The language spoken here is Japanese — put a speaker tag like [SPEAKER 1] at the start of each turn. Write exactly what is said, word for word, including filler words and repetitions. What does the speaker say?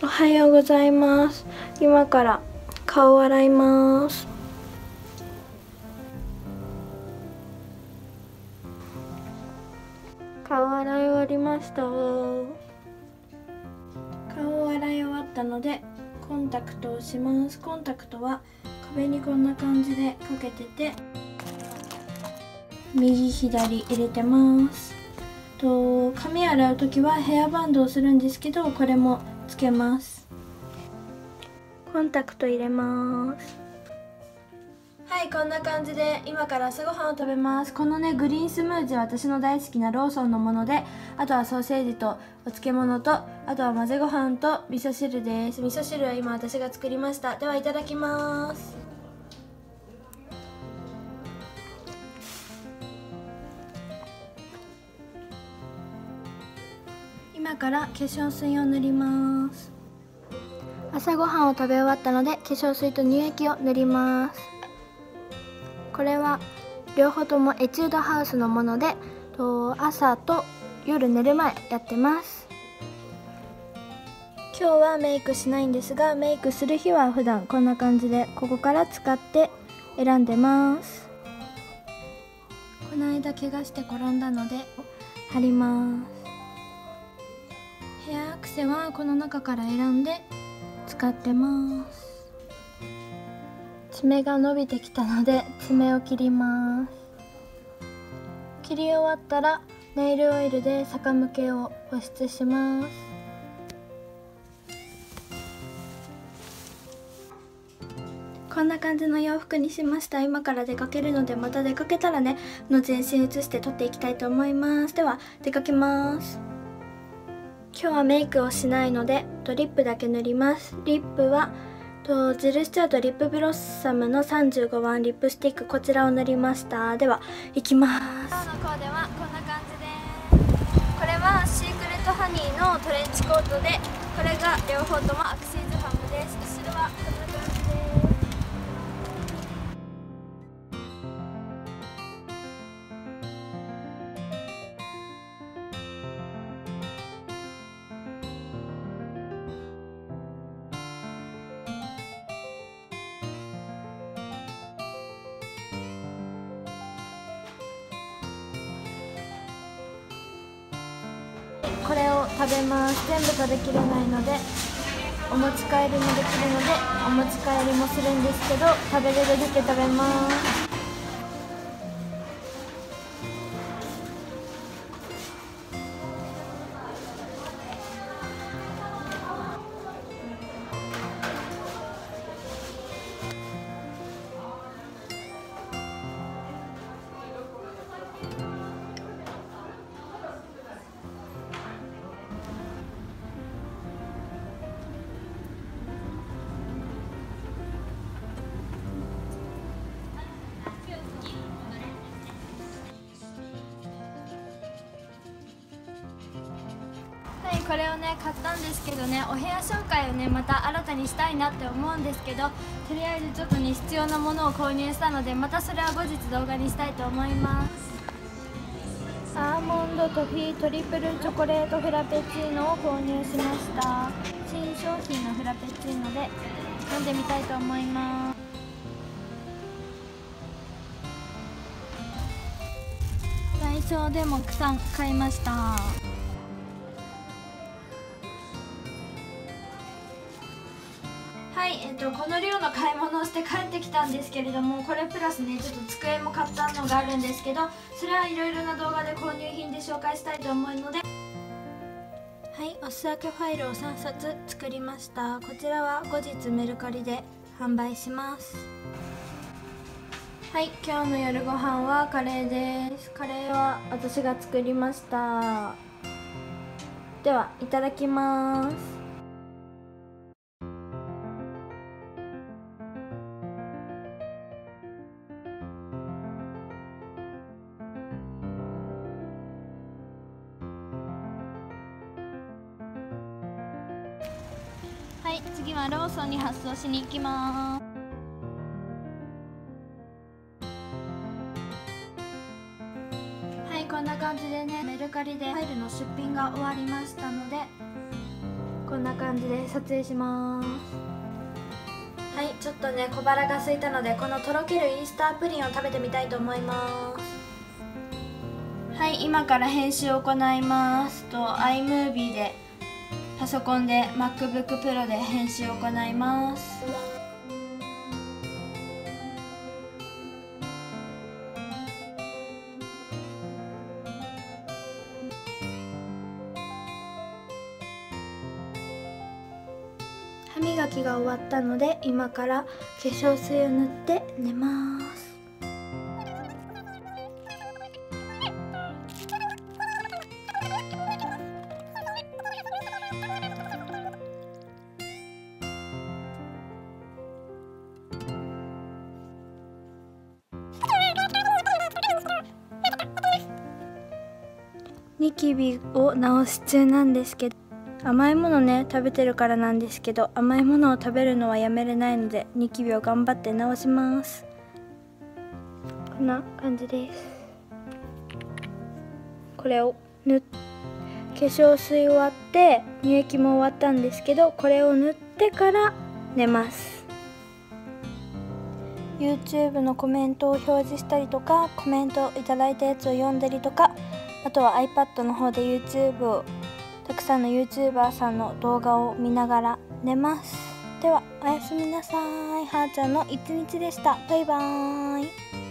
[SPEAKER 1] おはようございます。今から顔を洗います。顔洗い終わりました。顔を洗い終わったのでコンタクトをします。コンタクトは壁にこんな感じでかけてて、右左入れてます。と髪洗う時はヘアバンドをするんですけど、これもつけます。コンタクト入れます。はい、こんな感じで今から朝ごはんを食べます。このねグリーンスムージーは私の大好きなローソンのもので、あとはソーセージとお漬物と、あとは混ぜご飯と味噌汁です。味噌汁は今私が作りました。ではいただきます。今から化粧水を塗ります。朝ごはんを食べ終わったので化粧水と乳液を塗ります。これは両方ともエチュードハウスのもので、朝と夜寝る前やってます。今日はメイクしないんですが、メイクする日は普段こんな感じでここから使って選んでます。この間怪我して転んだので貼ります。ヘアアクセはこの中から選んで使ってます。爪が伸びてきたので爪を切ります。切り終わったらネイルオイルで逆向けを保湿します。こんな感じの洋服にしました。今から出かけるので、また出かけたらねの全身写して撮っていきたいと思います。では出かけます。今日はメイクをしないのでリップだけ塗ります。リップはジルスチュアートリップブロッサムのさんじゅうごばんリップスティック、こちらを塗りました。では行きます。今日のコーデはこんな感じです。これはシークレットハニーのトレンチコートで、これが両方ともアクシーズファムです。後ろはこんな感じです。これを食べます。全部食べきれないのでお持ち帰りもできるのでお持ち帰りもするんですけど、食べれるだけ食べます。これをね買ったんですけどね、お部屋紹介をねまた新たにしたいなって思うんですけど、とりあえずちょっとね必要なものを購入したので、またそれは後日動画にしたいと思います。アーモンドトフィートリプルチョコレートフラペチーノを購入しました。新商品のフラペチーノで飲んでみたいと思います。ダイソーでもさん買いました。はい、えっと、この量の買い物をして帰ってきたんですけれども、これプラスねちょっと机も買ったのがあるんですけど、それはいろいろな動画で購入品で紹介したいと思うので、はい、お裾分けファイルをさんさつ作りました。こちらは後日メルカリで販売します。はい、今日の夜ご飯はカレーです。カレーは私が作りました。ではいただきます。はい、次はローソンに発送しに行きます。はい、こんな感じでねメルカリでファイルの出品が終わりましたので、ここんな感じで撮影します。はい、ちょっとね小腹が空いたのでこのとろけるイースタープリンを食べてみたいと思います。はい、今から編集を行いますと iMovie でパソコンで MacBook Pro で編集を行います。歯磨きが終わったので今から化粧水を塗って寝ます。ニキビを治し中なんですけど、甘いものね食べてるからなんですけど、甘いものを食べるのはやめれないのでニキビを頑張って治します。こんな感じです。これを塗っ化粧水終わって乳液も終わったんですけど、これを塗ってから寝ます。 YouTube のコメントを表示したりとか、コメントいただいたやつを読んだりとか、あとは iPad の方で YouTube をたくさんの YouTuber さんの動画を見ながら寝ます。ではおやすみなさい。はーちゃんの一日でした。バイバーイ。